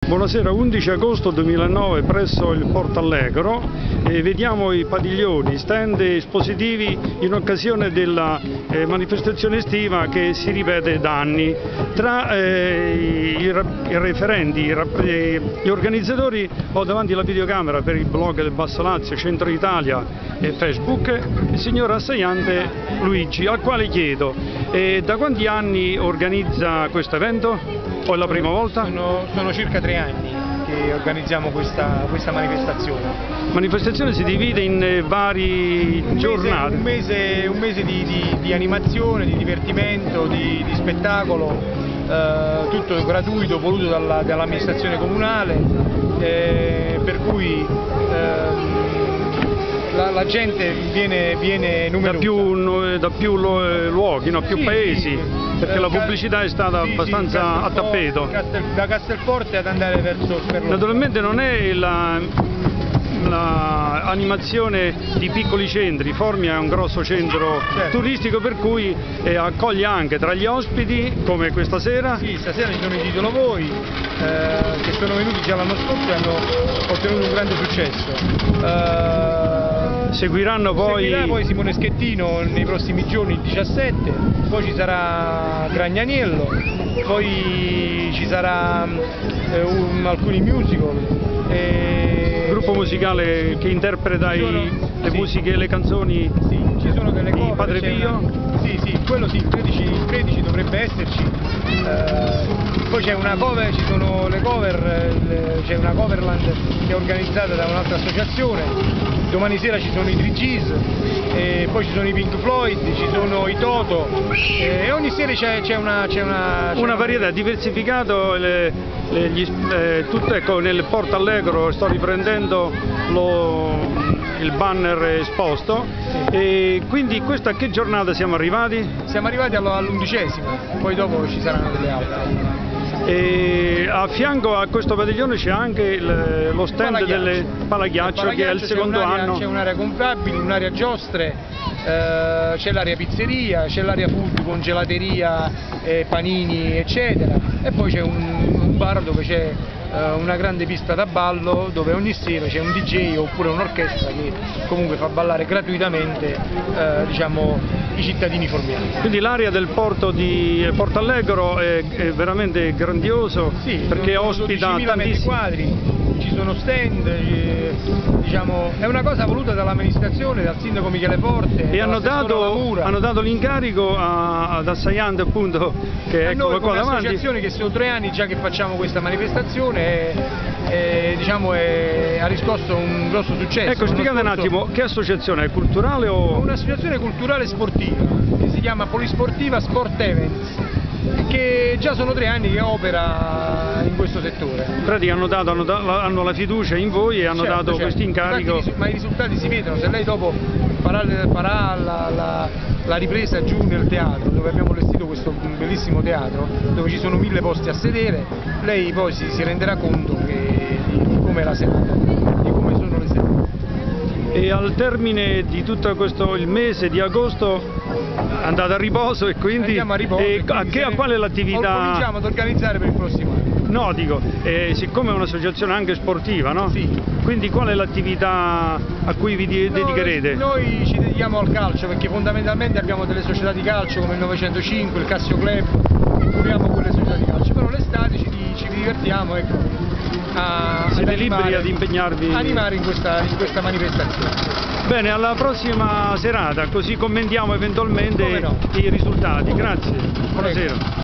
Buonasera, 11 agosto 2009 presso il Portallegro e vediamo i padiglioni, stand espositivi in occasione della manifestazione estiva che si ripete da anni. Tra i referenti, gli organizzatori ho davanti la videocamera per il blog del Basso Lazio, Centro Italia e Facebook, il signor assaiante Luigi, al quale chiedo da quanti anni organizza questo evento? O è la prima volta? Sono circa 3 anni che organizziamo questa manifestazione. La manifestazione si divide in vari giornate. Un mese di animazione, di divertimento, di spettacolo, tutto gratuito, voluto dall'amministrazione comunale, per cui la gente viene numerosa. Da più luoghi, più sì, paesi, sì. Perché la pubblicità è stata abbastanza a tappeto. Da Castelforte ad andare verso Sperlone. Naturalmente non è l'animazione di piccoli centri, Formia è un grosso centro turistico, per cui accoglie anche tra gli ospiti, come questa sera. Sì, stasera ci sono i Titolo Voi, che sono venuti già l'anno scorso e hanno ottenuto un grande successo. Seguirà poi Simone Schettino nei prossimi giorni, il 17, poi ci sarà Gragnaniello, poi ci sarà alcuni musical. Gruppo musicale che interpreta le musiche e le canzoni ci sono delle cover, di Padre Pio? Sì, quello sì, il 13 dovrebbe esserci. Poi c'è una cover, ci sono le cover, c'è una coverland che è organizzata da un'altra associazione, domani sera ci sono i Three Gs, poi ci sono i Pink Floyd, ci sono i Toto, e ogni sera c'è una varietà, diversificato, tutto, ecco, nel Portallegro sto riprendendo il banner esposto, e quindi questa a che giornata siamo arrivati? Siamo arrivati all'11ª, poi dopo ci saranno delle altre. E a fianco a questo padiglione c'è anche lo stand delle Palaghiaccio, che è il secondo anno. C'è un'area comprabili, un'area giostre, c'è l'area pizzeria, c'è l'area food con gelateria, panini eccetera, e poi c'è un bar dove c'è una grande pista da ballo, dove ogni sera c'è un DJ oppure un'orchestra che comunque fa ballare gratuitamente i cittadini formiani. Quindi l'area del porto di Portallegro è veramente grandioso, sì, perché ospita tantissimi quadri, ci sono stand, è una cosa voluta dall'amministrazione, dal sindaco Michele Forte, e hanno dato l'incarico ad Assaiante, appunto, che è eccolo qua davanti. Associazione che sono 3 anni già che facciamo questa manifestazione e ha riscosso un grosso successo. Ecco, spiegate un attimo, che associazione è? Culturale o? Un'associazione culturale sportiva che si chiama Polisportiva Sport Events, che già sono 3 anni che opera in questo settore. In pratica hanno la fiducia in voi e hanno dato questo incarico. Infatti, ma i risultati si vedono, se lei dopo farà la ripresa giù nel teatro, dove abbiamo allestito questo bellissimo teatro, dove ci sono 1000 posti a sedere, lei poi si renderà conto di come è la serata, di come sono le serate. E al termine di tutto il mese di agosto andate a riposo, e quindi andiamo a riposo, qual è l'attività? Cominciamo ad organizzare per il prossimo anno. No, dico, siccome è un'associazione anche sportiva, no? Sì. Quindi qual è l'attività a cui vi dedicherete? Noi ci dedichiamo al calcio, perché fondamentalmente abbiamo delle società di calcio come il 905, il Cassio Club, curiamo quelle società di calcio, però l'estate ci divertiamo, ecco. Siete liberi ad impegnarvi? Animare in questa manifestazione. Bene, alla prossima serata, così commentiamo eventualmente i risultati. Grazie, buonasera.